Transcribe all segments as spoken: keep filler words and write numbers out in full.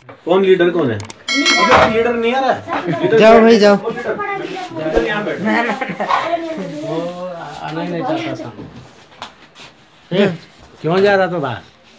कौन लीडर कौन है? लीडर नहीं आ रहा है। जाओ भाई जाओ। वो आना नहीं चाहता था। क्यों जा रहा था बाहर?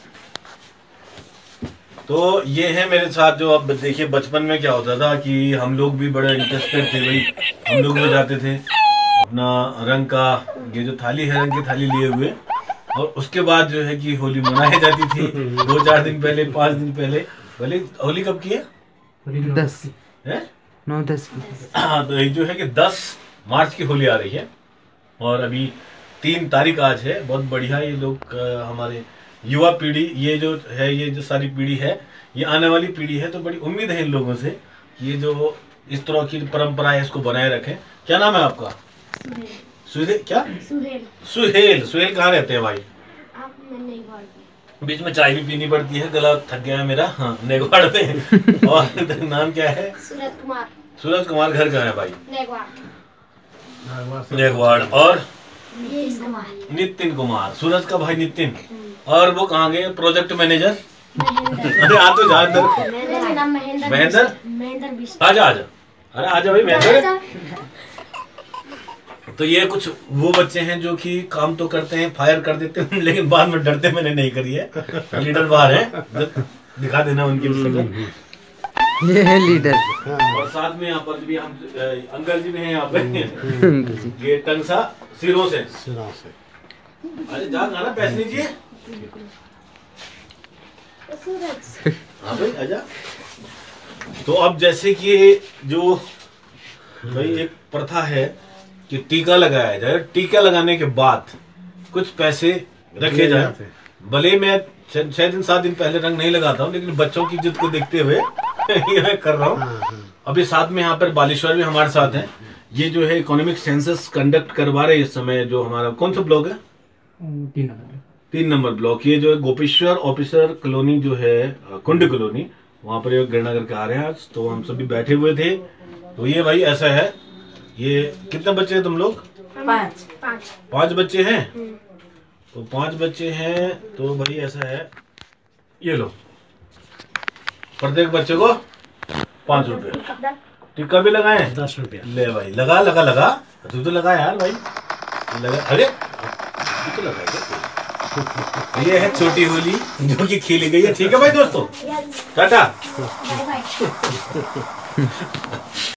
तो ये है मेरे साथ जो अब देखिए, बचपन में क्या होता था कि हम लोग भी बड़े इंटरेस्टेड थे भाई। हम लोग भी जाते थे अपना रंग का, ये जो थाली है रंग की थाली लिए हुए, और उसके बाद जो है कि होली मनाई जाती थी दो चार दिन पहले, पाँच दिन पहले। पहले होली कब की है? दस है नौ दस। हाँ, तो ये जो है कि दस मार्च की होली आ रही है और अभी तीन तारीख आज है। बहुत बढ़िया। ये लोग अ, हमारे युवा पीढ़ी, ये जो है, ये जो सारी पीढ़ी है, ये आने वाली पीढ़ी है। तो बड़ी उम्मीद है इन लोगों से, ये जो इस तरह की परंपरा है इसको बनाए रखें। क्या नाम है आपका? सुहेल। क्या? सुहेल। सुहेल। सुहेल कहाँ रहते हैं भाई? आप नेगवाड़। बीच में चाय भी पीनी पड़ती है, गला थक गया है मेरा। हाँ, नेगवाड़ में। और नाम क्या है? सूरज कुमार। सूरज कुमार। घर कहाँ है भाई? नेगवाड़। नेगवाड़। और नितिन कुमार। नितिन कुमार। सूरज का भाई नितिन। और वो कहाँ गए? Project manager. महेंद्र। अरे आ तो जा अंदर। मेरा नाम महेंद्र। महेंद्र? महेंद्र बिस्वा। आजा आजा। अरे आजा भाई महेंद्र। तो ये कुछ वो बच्चे हैं जो कि काम तो करते हैं, फायर कर देते हैं, लेकिन बाद में डरते। मैंने नहीं करी है। लीडर बाहर है, दिखा देना उनकी शक्ल। ये है लीडर। और साथ में यहाँ पर भी हम अंकल जी भी हैं यहाँ पे। ये टंगसा सिरों से। सिरों से। अरे जा खाना पैसे लीजिए। हाँ भाई आजा। तो अब जैसे कि जो भाई एक प्रथा है कि टीका लगाया जाए, टीका लगाने के बाद कुछ पैसे रखे जाए। भले मैं छह दिन सात दिन पहले रंग नहीं लगाता हूँ, लेकिन बच्चों की जिद को देखते हुए ये मैं कर रहा हूँ। अभी साथ में यहाँ पर बालेश्वर भी हमारे साथ है। ये जो है इकोनॉमिक सेंसस कंडक्ट करवा रहे इस समय। जो हमारा कौन सा ब्लॉक है? तीन नंबर। तीन नंबर ब्लॉक। ये जो है गोपेश्वर ऑफिसर कॉलोनी जो है, कुंड कॉलोनी, वहां पर ये गणना करके आ रहे हैं आज। तो हम सभी बैठे हुए थे। तो ये भाई ऐसा है, ये कितने बच्चे हैं तुम लोग? पाँच। पाँच। पांच बच्चे हैं। तो पांच बच्चे हैं तो भाई ऐसा है, ये लो, प्रत्येक बच्चे को पांच रुपए। टिक्का भी लगाए? दस रुपया। ले भाई, लगा लगा लगा। तू तो लगा यार भाई, लगा। अरे तू तो लगा। ये है छोटी होली जो कि खेली गई है। ठीक है भाई दोस्तों, टाटा।